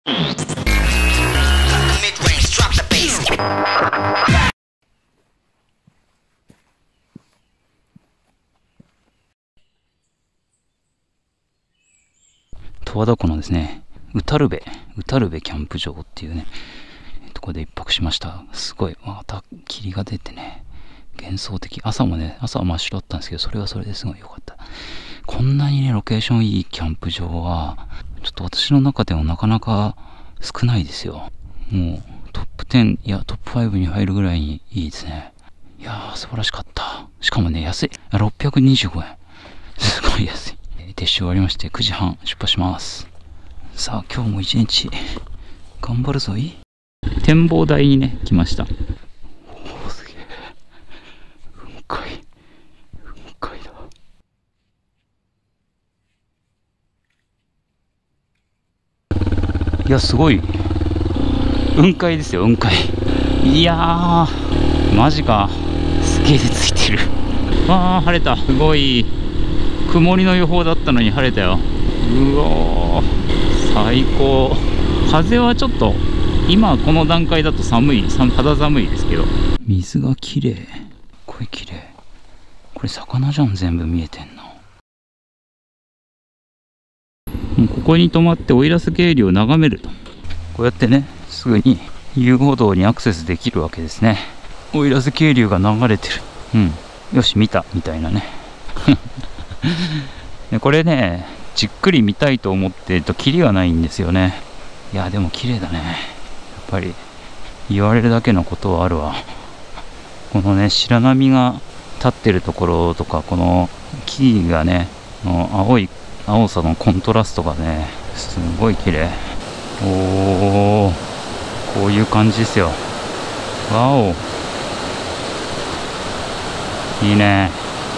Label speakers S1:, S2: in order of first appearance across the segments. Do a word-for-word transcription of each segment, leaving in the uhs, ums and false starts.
S1: 十和田湖のですね、うたるべ、うたるべキャンプ場っていうね、ところで一泊しました。すごい、また霧が出てね、幻想的。朝もね、朝は真っ白だったんですけど、それはそれですごい良かった。こんなにね、ロケーションいいキャンプ場は、ちょっと私の中でもなかなか少ないですよ。もうトップじゅう、いや、トップごに入るぐらいにいいですね。いやー、素晴らしかった。しかもね、安い。ろっぴゃくにじゅうごえん。すごい安い。撤収終わりまして、くじはん出発します。さあ、今日も一日、頑張るぞい。展望台にね、来ました。おー、すげえ。雲海。雲海だ。いや、すごい。雲海ですよ、雲海。いやー、マジか。すげえついてる。わー、晴れた。すごい。曇りの予報だったのに晴れたよ。うおー、最高。風はちょっと今この段階だと寒い、肌寒いですけど、水が綺麗。これ綺麗。これ魚じゃん。全部見えてんな。もうここに泊まって奥入瀬渓流を眺めると、こうやってね、すぐに遊歩道にアクセスできるわけですね。奥入瀬渓流が流れてる。うん、よし見たみたいなね。でこれね、じっくり見たいと思ってるとキリがないんですよね。いやでも綺麗だね。やっぱり言われるだけのことはあるわ。このね、白波が立ってるところとか、この木々がね、の青い青さのコントラストがね、すごい綺麗。おー、こういう感じですよ。わお、いいね。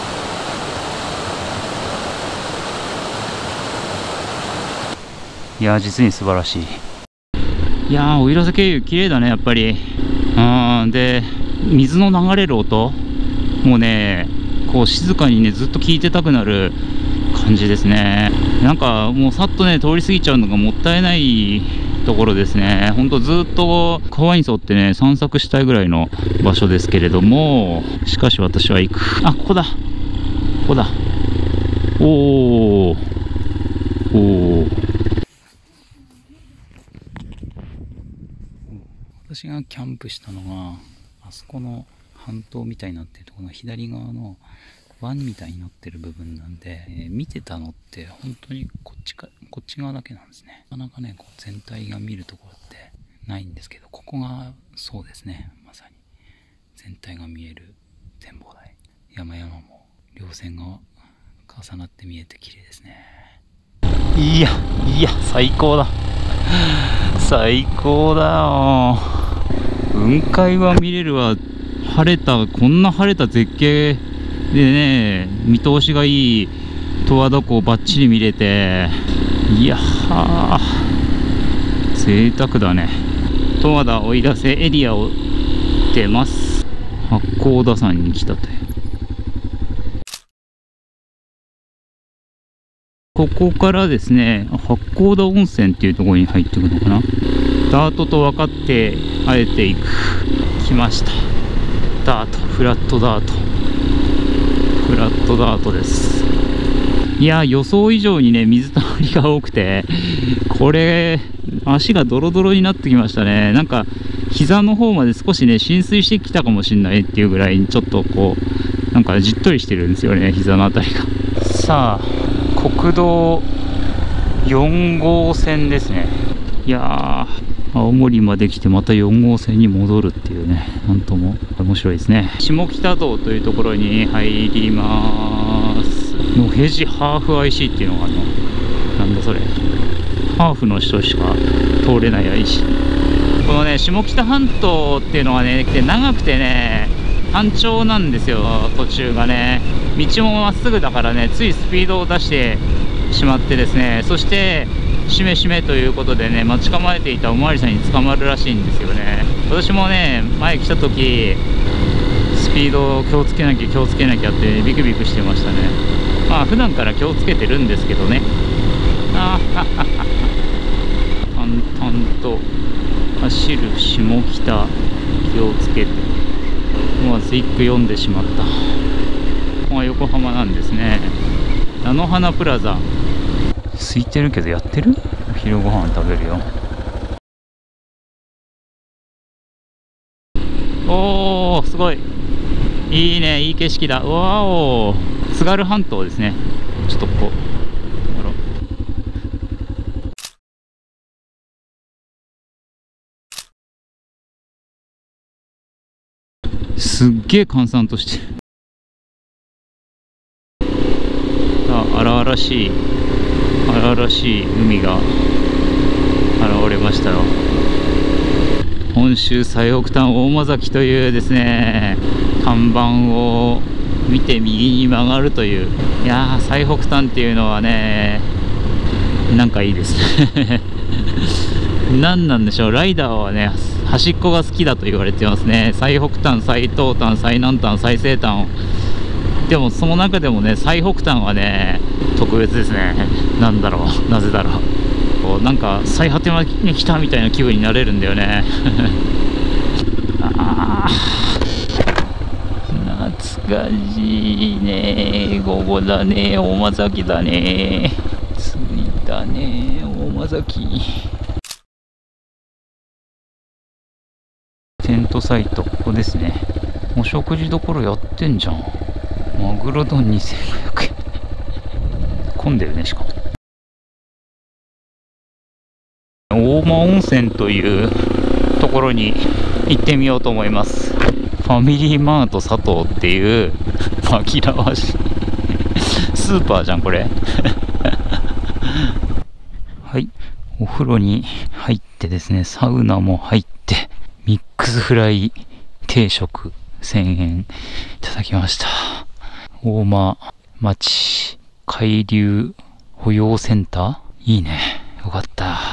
S1: いやー、実に素晴らしい。いやー、奥入瀬渓流綺麗だね、やっぱり。あー、で水の流れる音もうね、こう静かにね、ずっと聞いてたくなる感じですね。なんかもうさっとね、通り過ぎちゃうのがもったいないところですね。ほんとずっと川に沿ってね、散策したいぐらいの場所ですけれども、しかし私は行く。あ、ここだ、ここだ。おー、おー。私がキャンプしたのが、あそこの半島みたいになってるところの左側の湾みたいになってる部分なんで、えー、見てたのって本当にこっちか、こっち側だけなんですね。なかなかね、こう全体が見るところってないんですけど、ここがそうですね。まさに全体が見える展望台。山々も稜線が重なって見えて綺麗ですね。いやいや、最高だ。最高だよ。雲海は見れるわ。晴れた、こんな晴れた絶景でね、見通しがいい十和田湖をバッチリ見れて、いやー、贅沢だね。十和田奥入瀬エリアを出ます。八甲田山に来たという。ここからですね、八甲田温泉っていうところに入っていくのかな。ダートと分かってあえていく。来ました。ダート、フラットダート。フラットダートです。いや、予想以上にね、水たまりが多くて、これ、足がドロドロになってきましたね。なんか、膝の方まで少しね、浸水してきたかもしれないっていうぐらいに、ちょっとこう、なんかじっとりしてるんですよね、膝のあたりが。さあ、国道よんごうせんですね。いやー、青森まで来てまたよんごうせんに戻るっていうね、なんとも面白いですね。下北道というところに入ります。野辺地ハーフ アイシー っていうのがあるの。なんだそれ。ハーフの人しか通れない アイシー。このね、下北半島っていうのがね、長くてね、単調なんですよ、途中がね。道もまっすぐだからね、ついスピードを出してしまってですね、そしてしめしめということでね、待ち構えていたおまわりさんに捕まるらしいんですよね。私もね、前来た時スピードを気をつけなきゃ気をつけなきゃってビクビクしてましたね。まあ普段から気をつけてるんですけどね。ああ単淡々と走る下北、気をつけて。思わず一句読んでしまった。ここは横浜なんですね。菜の花プラザ。空いてるけどやってる？お昼ご飯食べるよ。おー、すごいいいね、いい景色だ。うわお、津軽半島ですね。ちょっとこうすっげえ閑散としてる。さあ、荒々しい荒々しい海が現れましたよ。本州最北端大間崎というですね、看板を見て右に曲がるという。いやー、最北端っていうのはね、なんかいいですね何なんでしょう、ライダーはね、端っこが好きだと言われてますね。最北端、最東端、最南端、最西端。でもその中でもね、最北端はね特別ですね。なんだろう、なぜだろう、こうなんか最果てまで来たみたいな気分になれるんだよねあー、懐かしいね。午後だね、大間崎だね。着いたね、大間崎。テントサイト、ここですね。お食事どころやってんじゃん。マグロ丼にせんごひゃくえん混んでるね。しかも大間温泉というところに行ってみようと思います。ファミリーマート佐藤っていう紛らわしいスーパーじゃんこれはい、お風呂に入ってですね、サウナも入ってミックスフライ定食せんえんいただきました。大間町海流保養センター、いいね、よかった。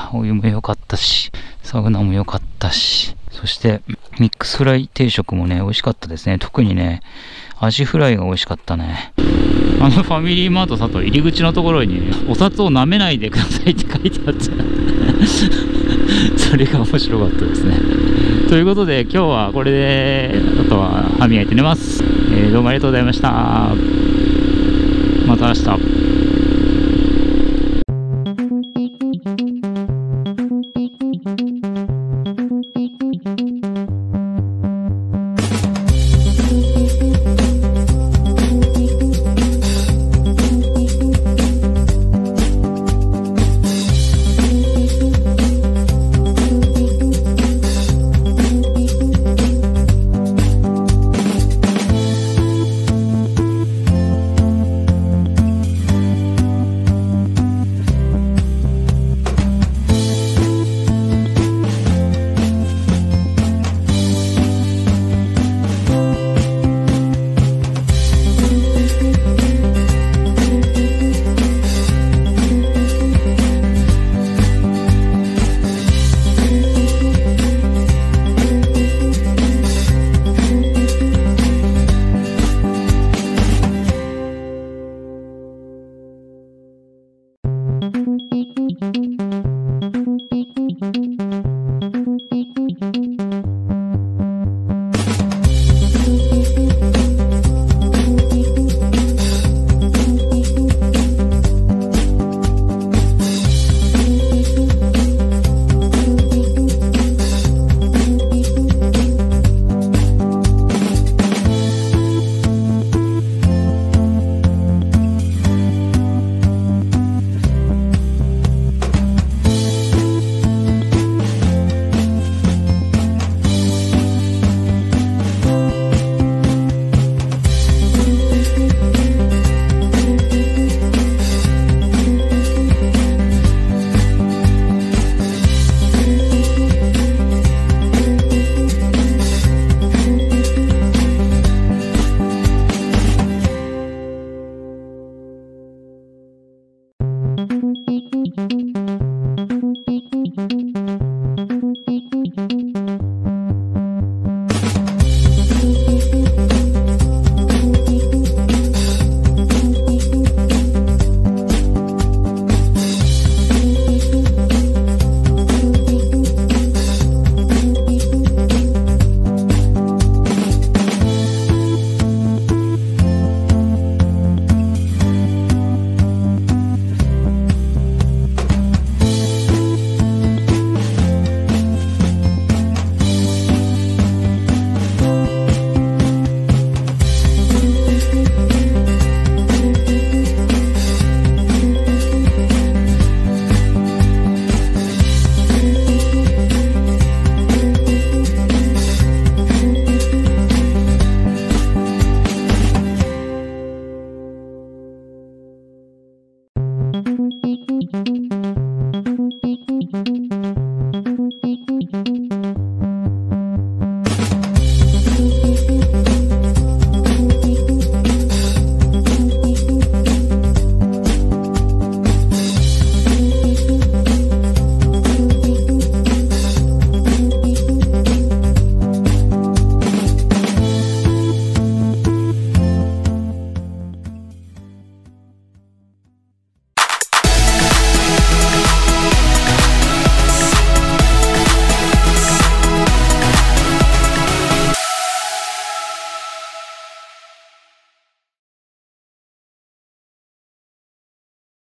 S1: お湯もよかったし、サウナもよかったし、そしてミックスフライ定食もね美味しかったですね。特にねアジフライが美味しかったね。あのファミリーマートさと入り口のところに、ね、お札を舐めないでくださいって書いてあったそれが面白かったですね。ということで今日はこれで、あとは歯磨いて寝ます。えー、どうもありがとうございました。また明日。Thank you.